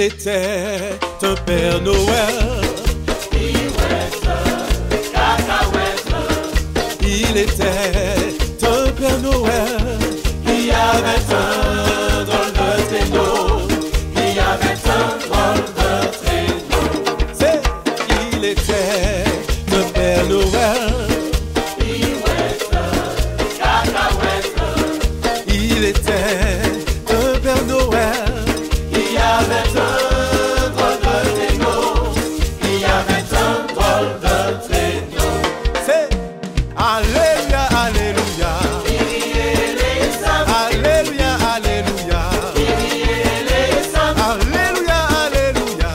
était un Père Noël. Il était un Père Noël qui avait un drôle de traîneau, qui avait un drôle de traîneau. C'est, il était un Père Noël. Il était un Père Noël qui avait un drôle de traîneau, qui avait un drôle de traîneau. C'est Alléluia, Alléluia. Alléluia, Alléluia. Alléluia, Alléluia.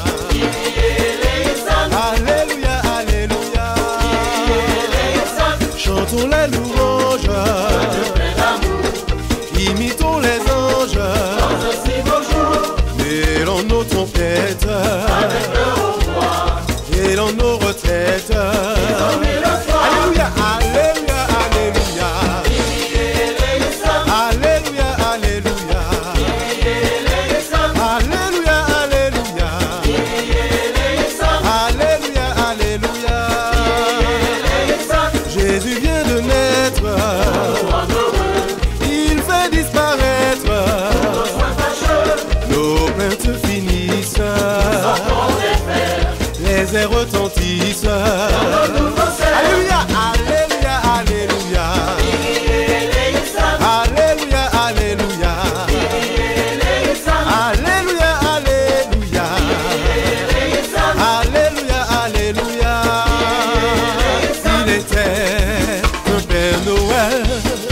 Alléluia, Alléluia. Chantons les louanges, imitons les anges, mélons nos trompettes, et dans nos retraites. Alléluia, Alléluia, Alléluia. Alléluia, Alléluia. Alléluia, Alléluia. Alléluia, Alléluia. Jésus vient de naître, il fait disparaître nos plaintes finissent, les airs retentissent. Alléluia, Alléluia, Alléluia. Alléluia, Alléluia. Alléluia, Alléluia. Alléluia, Alléluia. Il était un Père Noël.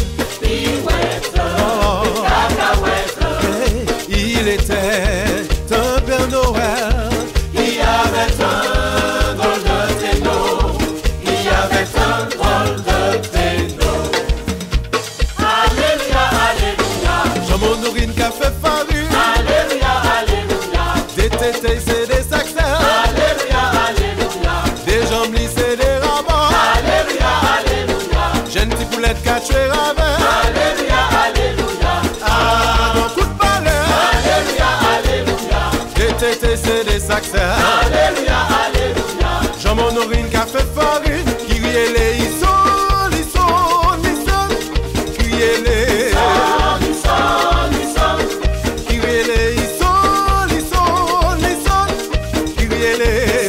Il était un Père Noël qui avait un drôle de traîneau, qui avait un drôle de traîneau. Alléluia, Alléluia. J'en nourrine café farine. Alléluia, Alléluia. Des tétés c'est des sacs. Alléluia, Alléluia. Des jambes lissées, des rabats. Alléluia, Alléluia. J'ai une petite poulette qu'a tué ravin. Alléluia, Alléluia. Ah, mon coup de balai. Alléluia, Alléluia. Des tétés c'est des sacs. Alléluia, Alléluia. J'en nourrine café farine. Qui riait les hissons, criez les. Qui riait les hissons, qui riait les.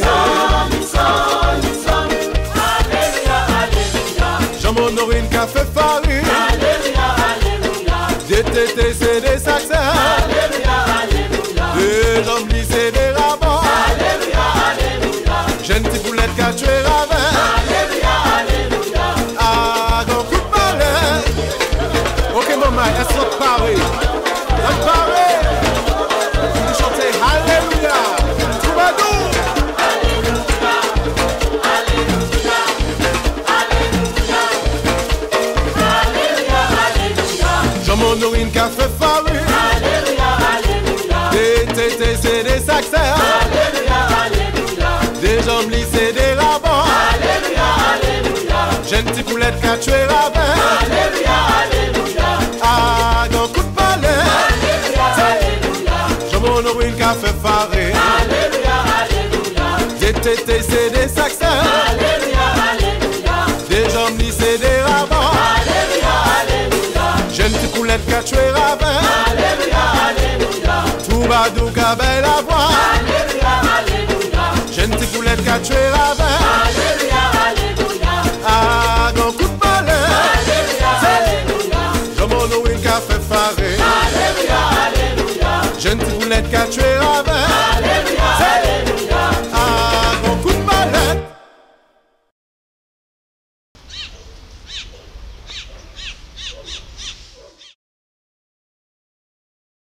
Alléluia, Alléluia. J'en nourrine café farine. Alléluia, Alléluia. Des tétés c'est des sacs. Alléluia, Alléluia. Des jambes lissées, des rabats. Alléluia, Alléluia. J'ai une petite poulette qu'a tué ravin. Alléluia, Alléluia. Ah, grand coup de balai. Ok, maman, est-ce que paré? On paré. Vous chantez Alléluia. Troubadour. J'en nourrine café farine. Alléluia, Alléluia. Des tétés, c'est des sacs. Alléluia, Alléluia. Des jambes lissées, des rabats. Alléluia, Alléluia. J'ai une petite poulette qu'a tué ravin. Alléluia, Alléluia. Ah, grand coup de balai. Alléluia, Alléluia. J'en nourrine café farine. Alléluia, Alléluia. Des tétés, c'est des sacs. Alléluia, Alléluia. Des jambes lissées, des rabats. Alléluia, Alléluia. J'ai une petite poulette qu'a tué ravin. Alléluia, Alléluia. Troubadour qu'a belle à voix. Alléluia, Alléluia. J'ai une petite poulette qu'a tué ravin. Alléluia, Alléluia. Ah, grand coup de balai. Alléluia, Alléluia. J'en nourrine café farine. Alléluia, Alléluia. J'ai une petite poulette qu'a tué ravin.